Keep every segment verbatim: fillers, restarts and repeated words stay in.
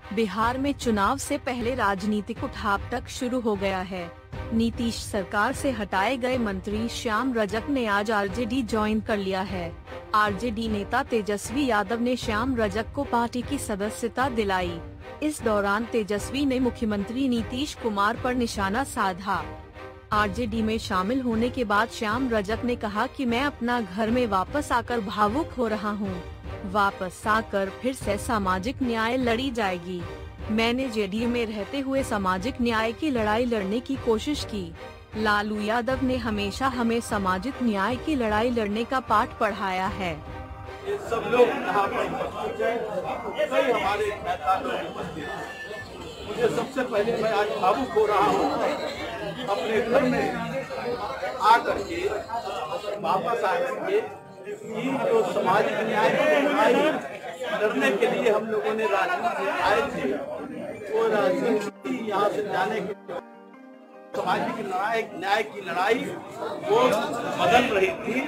बिहार में चुनाव से पहले राजनीतिक उठापटक शुरू हो गया है। नीतीश सरकार से हटाए गए मंत्री श्याम रजक ने आज आरजेडी ज्वाइन कर लिया है। आरजेडी नेता तेजस्वी यादव ने श्याम रजक को पार्टी की सदस्यता दिलाई। इस दौरान तेजस्वी ने मुख्यमंत्री नीतीश कुमार पर निशाना साधा। आरजेडी में शामिल होने के बाद श्याम रजक ने कहा कि मैं अपना घर में वापस आकर भावुक हो रहा हूं। वापस आकर फिर से सामाजिक न्याय लड़ी जाएगी। मैंने जेडीयू में रहते हुए सामाजिक न्याय की लड़ाई लड़ने की कोशिश की। लालू यादव ने हमेशा हमें सामाजिक न्याय की लड़ाई लड़ने का पाठ पढ़ाया है। ये सब लोग यहाँ पर उपस्थित हैं, कई हमारे नेता लोग उपस्थित हैं। मुझे सबसे पहले मैं आज भावुक हो रहा हूँ अपने घर में आकर के, वापस आकर के कि जो सामाजिक न्याय की लड़ाई लड़ने के लिए हम लोगों ने राजनीति में आए थे, वो राजनीति यहाँ से जाने के सामाजिक न्याय न्याय की लड़ाई वो बदल रही थी।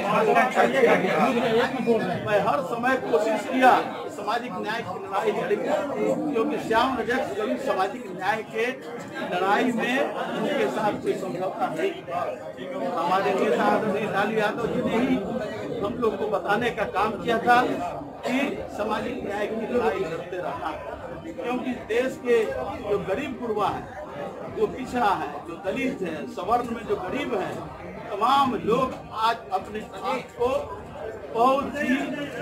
मैं हर समय कोशिश किया सामाजिक न्याय की लड़ाई लड़ेगी, क्योंकि श्याम रजक कभी सामाजिक न्याय के लड़ाई में उनके साथ कोई समझौता नहीं। हमारे नेता आदरणीय लालू यादव जी ने ही हम लोग को बताने का काम किया था कि सामाजिक न्याय की लड़ाई लड़ते रहना, क्योंकि देश के जो गरीब गुरबा है, जो पिछड़ा है, जो दलित है, सवर्ण में जो गरीब है, तमाम लोग आज अपने आप को बहुत ही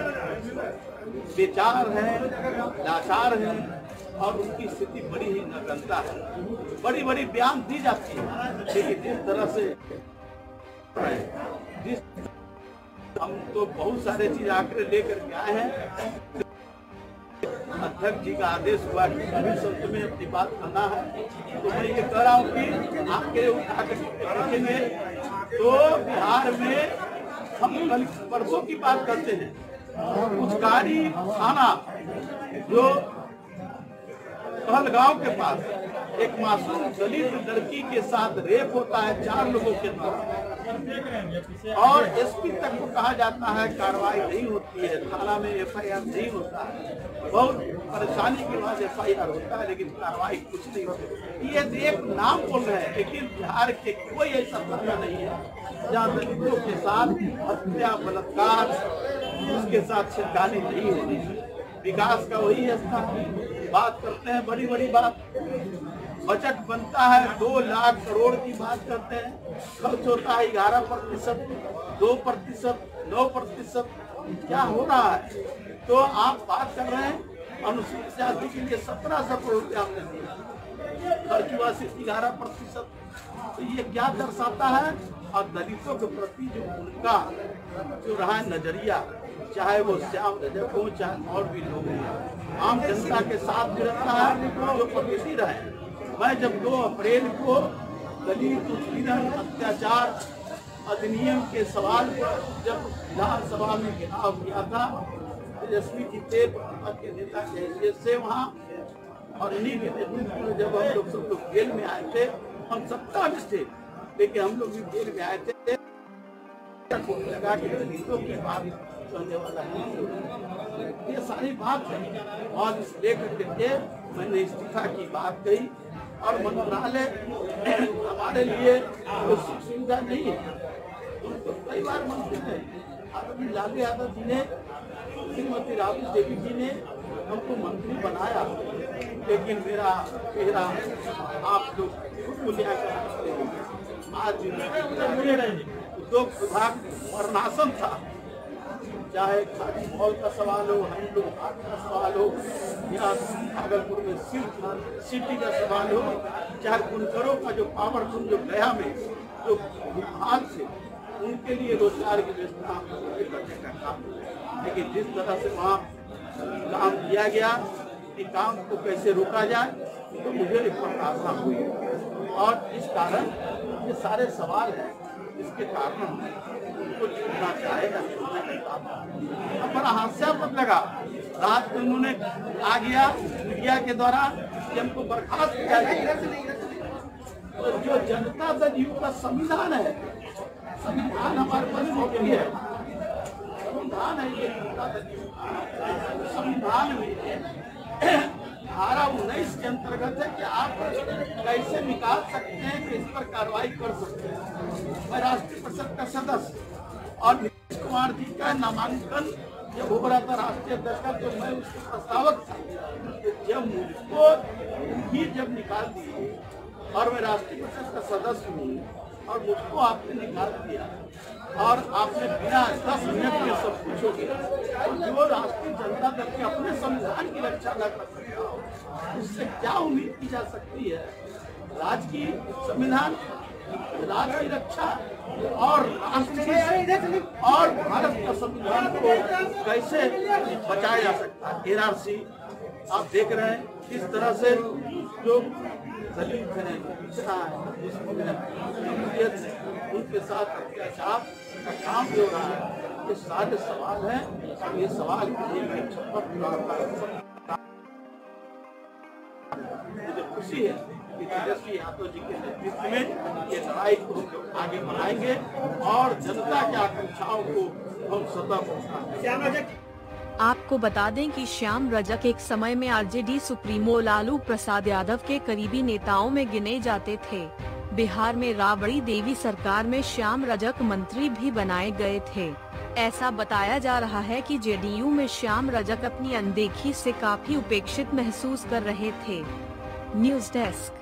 बेचार है, लाचार है और उनकी स्थिति बड़ी ही नगण्यता है। बड़ी बड़ी बयान दी जाती है, लेकिन जिस तरह से जिस हम तो बहुत सारे चीज आंकड़े लेकर के आए हैं। अध्यक्ष जी का आदेश हुआ कि सभी शब्द में अपनी बात करना है, तो मैं ये कह रहा हूँ कि आंकड़े उठा कर रखेंगे तो बिहार में हम कल परसों की बात करते हैं, पुचकारी थाना जो कहलगांव के पास एक मासूम दलित लड़की के साथ रेप होता है चार लोगों के द्वारा, और एसपी तक को कहा जाता है कार्रवाई नहीं होती है, थाना में एफ आई आर नहीं होता है, बहुत परेशानी के बाद एफ आई आर होता है, लेकिन कार्रवाई कुछ नहीं होती। ये एक नाम बोल रहे हैं, लेकिन बिहार के कोई ऐसा थाना नहीं है जहाँ दलितों के साथ हत्या, बलात्कार, उसके साथ छिड़कानी नहीं होनी है। विकास का वही स्थान बात करते हैं, बड़ी बड़ी बात। बजट बनता है दो लाख करोड़ की बात करते हैं, खर्च होता है ग्यारह प्रतिशत, दो प्रतिशत, नौ प्रतिशत, क्या हो रहा है? तो आप बात कर रहे हैं अनुसूचित जाति के लिए सत्रह सौ करोड़ रुपया हमने दिया, खर्च हुआ सिर्फ ग्यारह प्रतिशत। तो ये क्या दर्शाता है? और दलितों के प्रति जो उनका जो रहा है नजरिया, चाहे वो श्याम रजक हो, चाहे और भी लोग हैं, आम जनता के साथ भी रहता है जो प्रगति रहे। मैं जब दो अप्रैल को दलित उत्पीड़न अत्याचार अधिनियम के सवाल पर जब विधानसभा में घेराव किया था, तेजस्वी जी थे के नेता के हैसियत से वहाँ, और इन्हीं के नेतृत्व में जब हम लोग सब लोग जेल में आए थे, हम सत्ता में थे लेकिन हम लोग भी जेल में आए थे, लगा के दलितों की बात करने वाला नहीं, ये सारी बात है। और इस लेकर के मैंने इस्तीफा की बात कही, और मंत्रालय हमारे लिए तो सुविधा नहीं है। उनको कई बार मंत्री है आदरणीय लालू यादव जी ने, श्रीमती राबड़ी देवी जी ने हमको मंत्री बनाया, लेकिन मेरा चेहरा आप लोग मूल्यांकन करते हैं। आज उद्योग विभाग वर्णासन था, चाहे खादी मॉल का सवाल हो, हैंडलूम का सवाल हो, या भागलपुर में सिल्क सिटी का सवाल हो, चाहे बुनकरों का जो पावरफुल जो गया में जो हाथ से उनके लिए रोजगार की व्यवस्था करने का काम। लेकिन जिस तरह से वहाँ काम किया गया कि काम को कैसे रोका जाए, तो मुझे इस पर आशा हुई, और इस कारण ये सारे सवाल हैं, इसके कारण उनको छूटना चाहेगा। बड़ा हास्यास्पद लगा, रात में उन्होंने आ गया मीडिया के द्वारा कि हमको बर्खास्त किया गया। तो जो जनता दल यू का संविधान है, संविधान हमारे पास कॉपी है, संविधान है ये जनता दल यू, संविधान में धारा उन्नीस के अंतर्गत है कि आप कैसे निकाल सकते हैं कि इस पर कार्रवाई कर सकते हैं। मैं राष्ट्रीय परिषद का सदस्य और नीतीश कुमार जी का नामांकन जब हो रहा था राष्ट्रीय अध्यक्ष का, तो मैं उसके प्रस्तावक था। जब मुझको ही जब निकाल दिए और मैं राष्ट्रीय परिषद का सदस्य हूँ और मुझको आपने निकाल दिया और आपने बिना दस मिनट के सब कुछ हो गया, तो जो राष्ट्रीय जनता दल के अपने संविधान की रक्षा न कर सकता हो, उससे क्या उम्मीद की जा सकती है? राज्य की संविधान, राज्य की रक्षा और राष्ट्र और भारत का संविधान को कैसे बचाया जा सकता है? एनआरसी आप देख रहे हैं किस तरह से जो दलित है, पिछड़ा है, उनके साथ अत्याचार का काम जो रहा है, ये सारे सवाल हैं। ये सवाल मुझे खुशी है कि तेजस्वी यादव जी के नेतृत्व में ये लड़ाई को आगे बढ़ाएंगे और जनता की आकांक्षाओं को हम सतह पहुंचाएंगे। आपको बता दें कि श्याम रजक एक समय में आरजेडी सुप्रीमो लालू प्रसाद यादव के करीबी नेताओं में गिने जाते थे। बिहार में राबड़ी देवी सरकार में श्याम रजक मंत्री भी बनाए गए थे। ऐसा बताया जा रहा है कि जेडीयू में श्याम रजक अपनी अनदेखी से काफी उपेक्षित महसूस कर रहे थे। News desk.